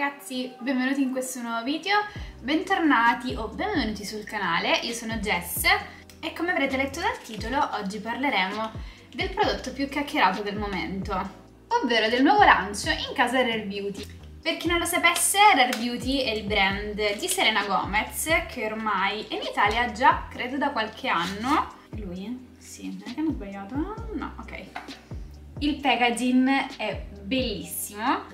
ragazzi, benvenuti in questo nuovo video, bentornati o benvenuti sul canale. Io sono Jess e come avrete letto dal titolo oggi parleremo del prodotto più chiacchierato del momento, ovvero del nuovo lancio in casa Rare Beauty. Per chi non lo sapesse, Rare Beauty è il brand di Selena Gomez che ormai è in Italia già credo da qualche anno. Lui? Sì, non è che hanno sbagliato? No, ok. Il packaging è bellissimo.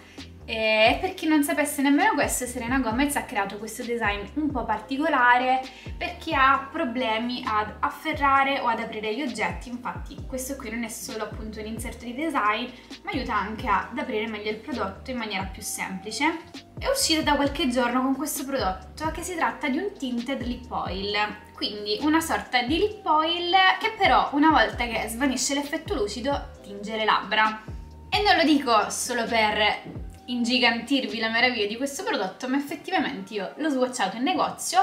E per chi non sapesse nemmeno questo, Selena Gomez ha creato questo design un po' particolare perché ha problemi ad afferrare o ad aprire gli oggetti. Infatti questo qui non è solo appunto un inserto di design, ma aiuta anche ad aprire meglio il prodotto in maniera più semplice. È uscita da qualche giorno con questo prodotto che si tratta di un tinted lip oil, quindi una sorta di lip oil che però una volta che svanisce l'effetto lucido tinge le labbra. E non lo dico solo per ingigantirvi la meraviglia di questo prodotto, ma effettivamente io l'ho swatchato in negozio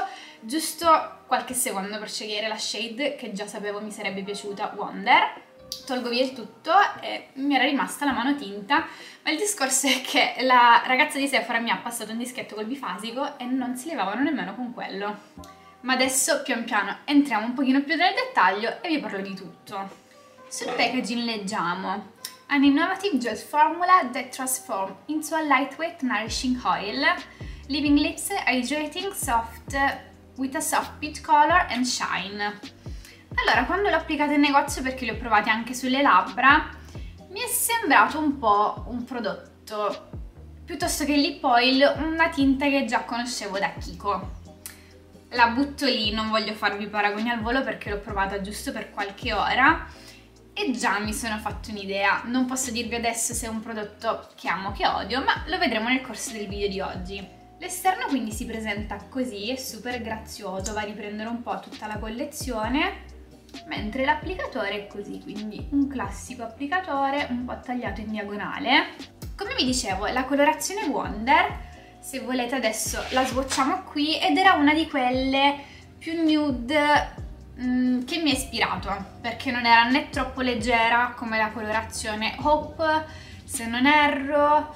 giusto qualche secondo per scegliere la shade che già sapevo mi sarebbe piaciuta, Wonder. Tolgo via il tutto e mi era rimasta la mano tinta, ma il discorso è che la ragazza di Sephora mi ha passato un dischetto col bifasico e non si levavano nemmeno con quello. Ma adesso pian piano entriamo un pochino più nel dettaglio e vi parlo di tutto. Sul packaging leggiamo an innovative gel formula that transforms into a lightweight nourishing oil, leaving lips hydrating soft with a soft peach color and shine. Allora, quando l'ho applicato in negozio, perché li ho provati anche sulle labbra, mi è sembrato un po' un prodotto, piuttosto che il lip oil, una tinta che già conoscevo da Kiko. La butto lì, non voglio farvi paragoni al volo perché l'ho provata giusto per qualche ora e già mi sono fatto un'idea. Non posso dirvi adesso se è un prodotto che amo o che odio, ma lo vedremo nel corso del video di oggi. L'esterno quindi si presenta così, è super grazioso, va a riprendere un po' tutta la collezione, mentre l'applicatore è così, quindi un classico applicatore un po' tagliato in diagonale. Come vi dicevo, la colorazione Wonder, se volete adesso la swatchiamo qui, ed era una di quelle più nude che mi ha ispirato, perché non era né troppo leggera come la colorazione Hope, se non erro,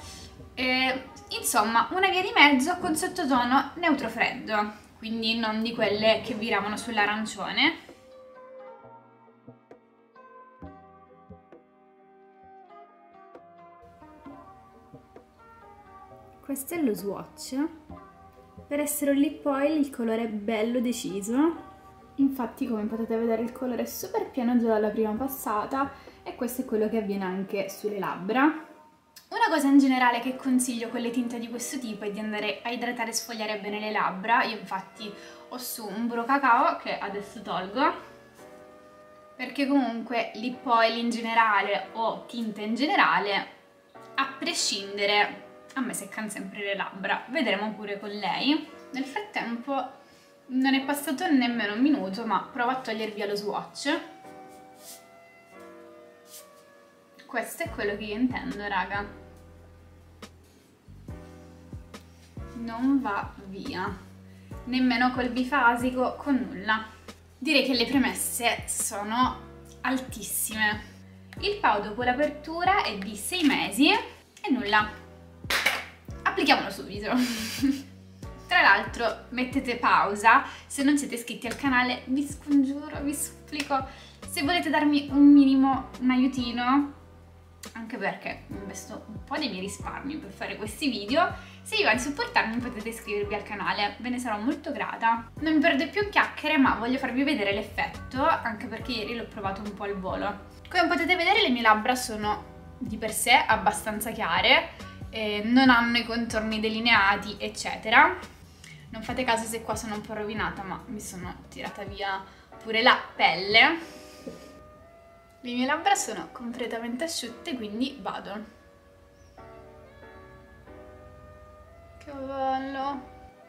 insomma una via di mezzo con sottotono neutro freddo, quindi non di quelle che viravano sull'arancione. Questo è lo swatch. Per essere un lip oil il colore è bello deciso. Infatti, come potete vedere, il colore è super pieno già dalla prima passata e questo è quello che avviene anche sulle labbra. Una cosa in generale che consiglio con le tinte di questo tipo è di andare a idratare e sfogliare bene le labbra. Io infatti ho su un burro cacao che adesso tolgo, perché comunque lip oil in generale o tinte in generale, a prescindere, a me seccano sempre le labbra. Vedremo pure con lei. Nel frattempo non è passato nemmeno un minuto, ma provo a togliere via lo swatch. Questo è quello che io intendo, raga. Non va via, nemmeno col bifasico, con nulla. Direi che le premesse sono altissime. Il PAO dopo l'apertura è di 6 mesi e nulla. Applichiamolo subito. Tra l'altro mettete pausa se non siete iscritti al canale, vi scongiuro, vi supplico, se volete darmi un minimo, un aiutino, anche perché investo un po' dei miei risparmi per fare questi video. Se vi va di supportarmi potete iscrivervi al canale, ve ne sarò molto grata. Non mi perdo più chiacchiere, ma voglio farvi vedere l'effetto, anche perché ieri l'ho provato un po' al volo. Come potete vedere le mie labbra sono di per sé abbastanza chiare, non hanno i contorni delineati eccetera. Non fate caso se qua sono un po' rovinata, ma mi sono tirata via pure la pelle. Le mie labbra sono completamente asciutte, quindi vado. Che bello!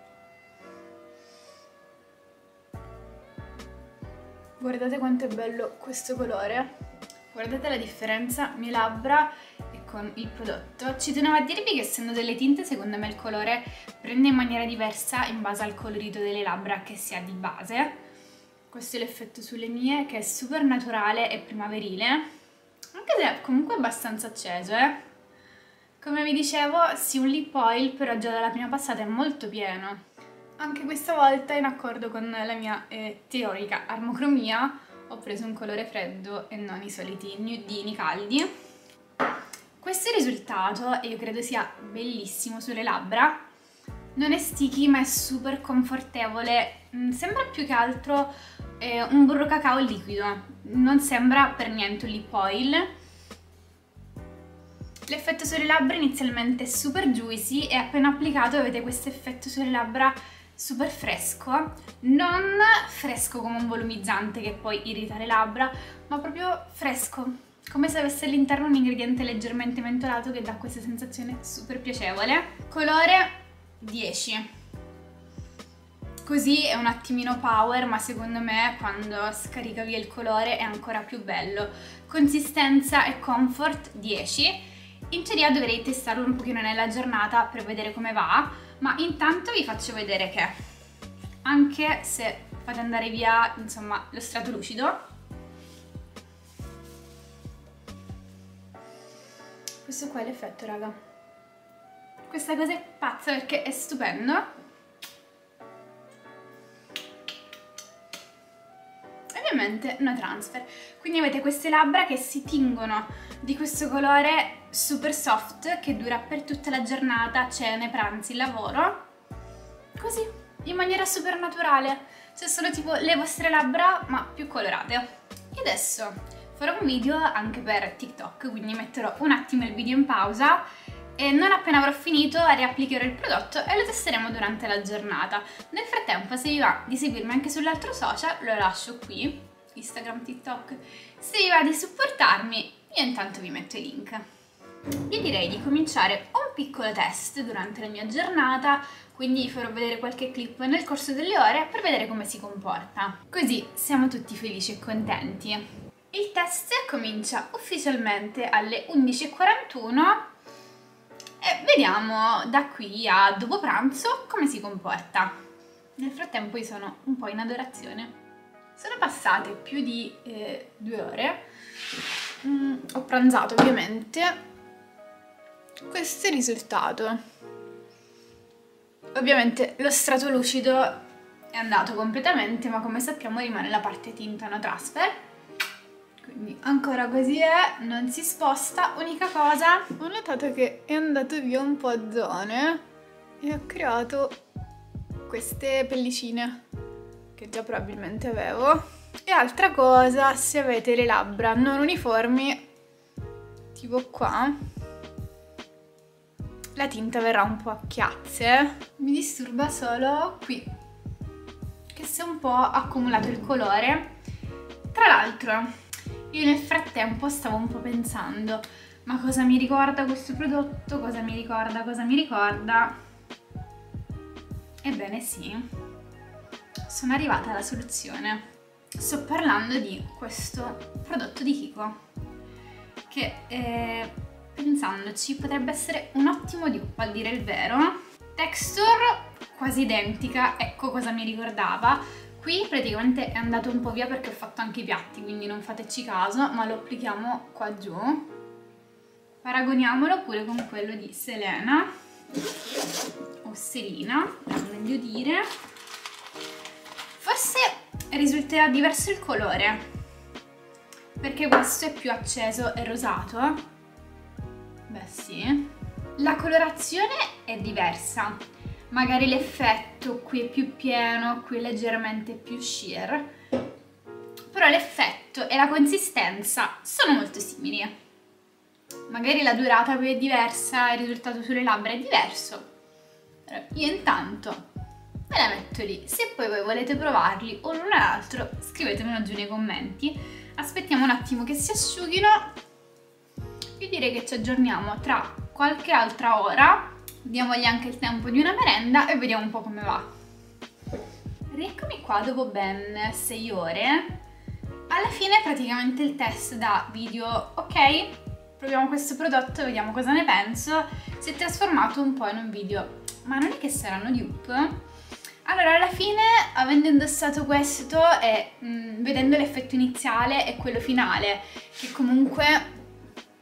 Guardate quanto è bello questo colore. Guardate la differenza, mie labbra e con il prodotto. Ci tenevo a dirvi che essendo delle tinte, secondo me il colore prende in maniera diversa in base al colorito delle labbra che si ha di base. Questo è l'effetto sulle mie, che è super naturale e primaverile, anche se comunque abbastanza acceso, Come vi dicevo, sì, un lip oil, però già dalla prima passata è molto pieno. Anche questa volta, in accordo con la mia teorica armocromia, ho preso un colore freddo e non i soliti nudini caldi. Questo è il risultato e io credo sia bellissimo sulle labbra. Non è sticky, ma è super confortevole. Sembra più che altro un burro cacao liquido. Non sembra per niente un lip oil. L'effetto sulle labbra inizialmente è super juicy e appena applicato avete questo effetto sulle labbra super fresco, non fresco come un volumizzante che poi irrita le labbra, ma proprio fresco, come se avesse all'interno un ingrediente leggermente mentolato che dà questa sensazione super piacevole. Colore 10. Così è un attimino power, ma secondo me quando scarica via il colore è ancora più bello. Consistenza e comfort 10. In teoria dovrei testarlo un pochino nella giornata per vedere come va, ma intanto vi faccio vedere che anche se fate andare via, insomma, lo strato lucido, questo qua è l'effetto, raga. Questa cosa è pazza perché è stupendo. Ovviamente no transfer, quindi avete queste labbra che si tingono di questo colore super soft che dura per tutta la giornata, cene, pranzi, lavoro, così, in maniera super naturale, cioè sono tipo le vostre labbra ma più colorate. E adesso farò un video anche per TikTok, quindi metterò un attimo il video in pausa e non appena avrò finito riapplicherò il prodotto e lo testeremo durante la giornata. Nel frattempo, se vi va di seguirmi anche sull'altro social, lo lascio qui, Instagram, TikTok. Se vi va di supportarmi, io intanto vi metto i link. Io direi di cominciare un piccolo test durante la mia giornata, quindi vi farò vedere qualche clip nel corso delle ore per vedere come si comporta. Così siamo tutti felici e contenti. Il test comincia ufficialmente alle 11:41 e vediamo da qui a dopo pranzo come si comporta. Nel frattempo io sono un po' in adorazione. Sono passate più di 2 ore, ho pranzato ovviamente. Questo è il risultato. Ovviamente lo strato lucido è andato completamente, ma come sappiamo rimane la parte tinta no transfer. Quindi ancora così è, non si sposta. Unica cosa, ho notato che è andato via un po' a zone e ho creato queste pellicine che già probabilmente avevo. E altra cosa, se avete le labbra non uniformi, tipo qua, la tinta verrà un po' a chiazze. Mi disturba solo qui, che si è un po' accumulato il colore. Tra l'altro, io nel frattempo stavo un po' pensando, ma cosa mi ricorda questo prodotto? Cosa mi ricorda? Cosa mi ricorda? Ebbene sì, sono arrivata alla soluzione. Sto parlando di questo prodotto di Kiko, che pensandoci potrebbe essere un ottimo dupe, a dire il vero. Texture quasi identica, ecco cosa mi ricordava. Qui praticamente è andato un po' via perché ho fatto anche i piatti, quindi non fateci caso, ma lo applichiamo qua giù. Paragoniamolo pure con quello di Selena, o Selina, per meglio dire. Forse risulterà diverso il colore, perché questo è più acceso e rosato. Beh sì. La colorazione è diversa. Magari l'effetto qui è più pieno, qui è leggermente più sheer, però l'effetto e la consistenza sono molto simili. Magari la durata qui è diversa, il risultato sulle labbra è diverso, però io intanto me la metto lì. Se poi voi volete provarli o l'uno o l'altro, scrivetemelo giù nei commenti. Aspettiamo un attimo che si asciughino. Io direi che ci aggiorniamo tra qualche altra ora. Diamogli anche il tempo di una merenda e vediamo un po' come va. Rieccomi qua dopo ben 6 ore. Alla fine praticamente il test da video ok, proviamo questo prodotto e vediamo cosa ne penso, si è trasformato un po' in un video, ma non è che saranno dupe? Allora alla fine, avendo indossato questo e vedendo l'effetto iniziale e quello finale, che comunque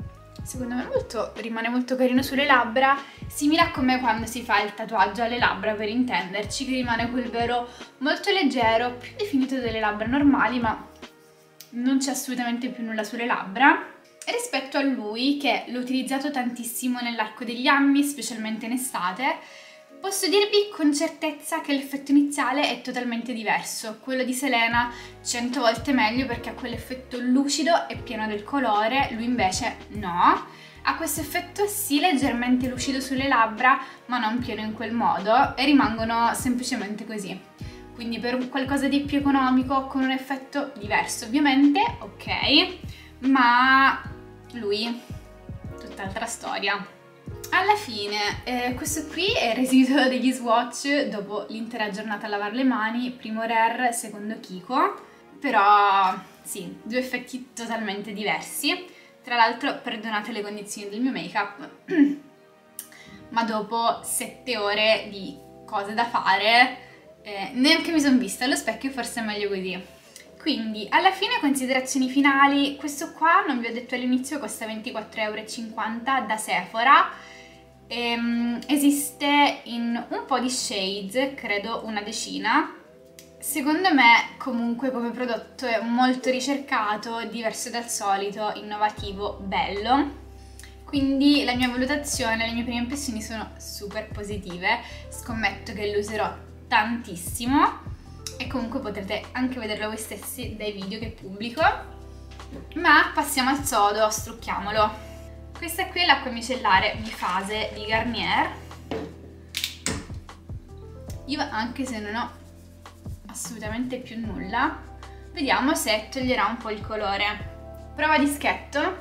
secondo me rimane molto carino sulle labbra, simile a come quando si fa il tatuaggio alle labbra, per intenderci, che rimane quel velo molto leggero, più definito delle labbra normali, ma non c'è assolutamente più nulla sulle labbra. Rispetto a lui, che l'ho utilizzato tantissimo nell'arco degli anni, specialmente in estate, posso dirvi con certezza che l'effetto iniziale è totalmente diverso. Quello di Selena 100 volte meglio perché ha quell'effetto lucido e pieno del colore, lui invece no. Ha questo effetto sì leggermente lucido sulle labbra, ma non pieno in quel modo, e rimangono semplicemente così. Quindi per qualcosa di più economico, con un effetto diverso ovviamente, ok, ma lui, tutt'altra storia. Alla fine, questo qui è il residuo degli swatch dopo l'intera giornata a lavare le mani, primo Rare, secondo Kiko, però sì, due effetti totalmente diversi. Tra l'altro, perdonate le condizioni del mio make-up, ma dopo 7 ore di cose da fare, neanche mi sono vista allo specchio, forse è meglio così. Quindi, alla fine, considerazioni finali, questo qua, non vi ho detto all'inizio, costa 24,50 € da Sephora. Esiste in un po' di shades, credo una decina. Secondo me comunque come prodotto è molto ricercato, diverso dal solito, innovativo, bello. Quindi la mia valutazione, le mie prime impressioni sono super positive, scommetto che lo userò tantissimo e comunque potrete anche vederlo voi stessi dai video che pubblico. Ma passiamo al sodo, strucchiamolo. Questa qui è l'acqua micellare bifase di Garnier. Io, anche se non ho assolutamente più nulla, vediamo se toglierà un po' il colore. Prova dischetto.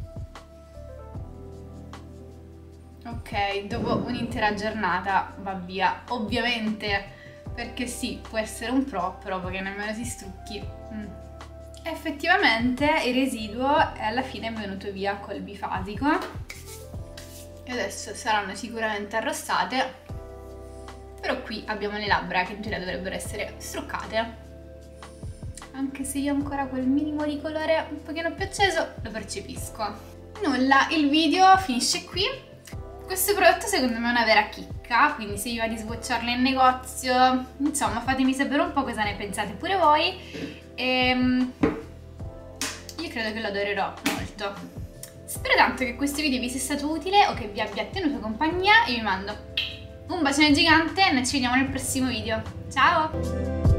Ok, dopo un'intera giornata va via, ovviamente, perché sì, può essere un pro, però che nemmeno si strucchi. Effettivamente il residuo alla fine è venuto via col bifasico e adesso saranno sicuramente arrossate, però qui abbiamo le labbra che in teoria dovrebbero essere struccate, anche se io ancora quel minimo di colore un pochino più acceso lo percepisco. Nulla, il video finisce qui. Questo prodotto secondo me è una vera chicca, quindi se vi va di swatcharlo in negozio, insomma, fatemi sapere un po' cosa ne pensate pure voi. Io credo che lo adorerò molto. Spero tanto che questo video vi sia stato utile o che vi abbia tenuto compagnia e vi mando un bacione gigante e noi ci vediamo nel prossimo video. Ciao!